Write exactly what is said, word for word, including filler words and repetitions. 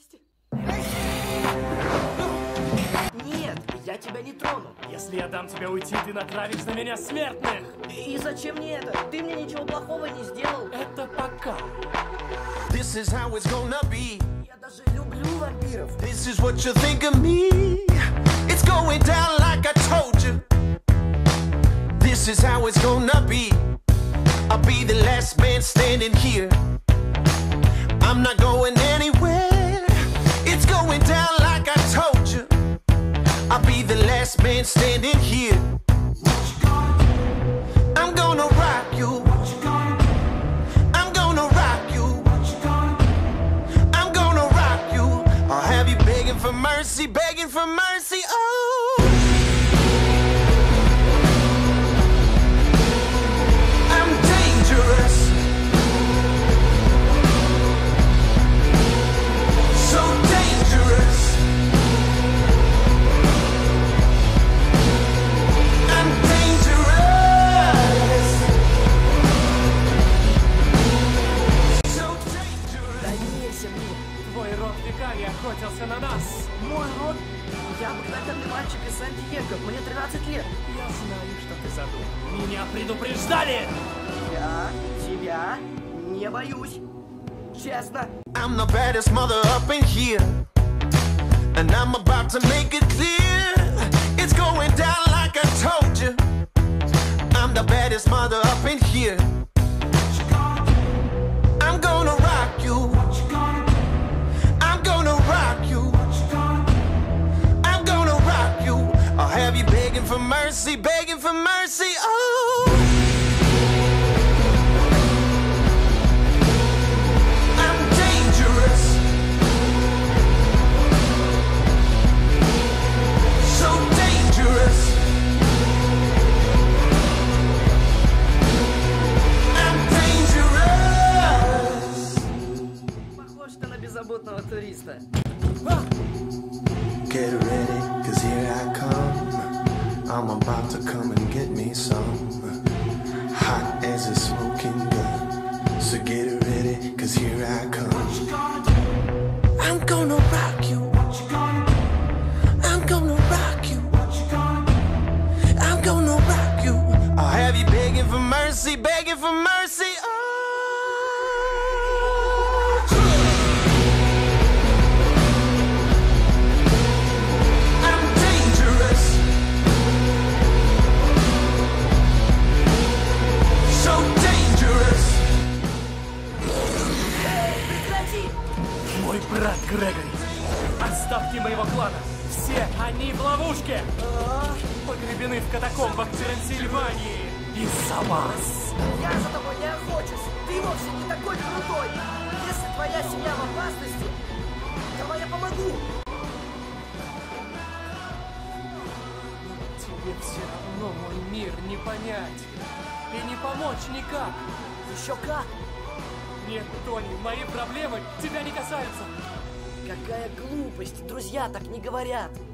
Здрасте. Нет, я тебя не трону. Если я дам тебе уйти, ты натравишь на меня смертных. И зачем мне это? Ты мне ничего плохого не сделал. Это пока. This is how it's gonna be. Я даже люблю вампиров. This is what you think of me. It's going down like I told you. This is how it's gonna be. I'll be the last man standing here. I'm not going anywhere. It's going down like I told you. I'll be the last man standing here. I'm gonna rock you. I'm gonna rock you. I'm gonna rock you. I'll have you begging for mercy, begging for mercy. Oh, I'm dangerous. So dangerous. I'm dangerous. So dangerous. Доверься мне. Твой род веками охотился на нас. Мой род. Я обыкновенный мальчик из Сан-Диего. Мне тринадцать лет. Я знаю, что ты задумал. Меня предупреждали! Я тебя не боюсь. Честно. I'm the baddest mother up in here, and I'm about to make it clear. It's going down like I told you. I'm the baddest mother up in here. I'm gonna rock you. I'm gonna rock you. I'm gonna rock you. I'll have you begging for mercy, begging for mercy. Oh, I'm dangerous. So dangerous. I'm dangerous. Похож ты на беззаботного туриста. Get ready, cause here I come. I'm about to come and get me some. Hot as a smoking gun. So get ready, cause here I come. I'm gonna rock you. I'm gonna rock you. I'm gonna rock you. I'll have you begging for mercy, begging for mercy. Oh. I'm dangerous. So dangerous. Прекрати! Мой брат Грегори. Остатки моего клана. Все они в ловушке. Погребены в катакомбах Трансильвании. Из-за вас. Я за тобой не охочусь. Ты вовсе не такой крутой. Если твоя семья в опасности, давай я помогу. Тебе все равно мой мир не понять. И не помочь никак. Еще как? Нет, Тони, мои проблемы тебя не касаются. Какая глупость. Друзья так не говорят.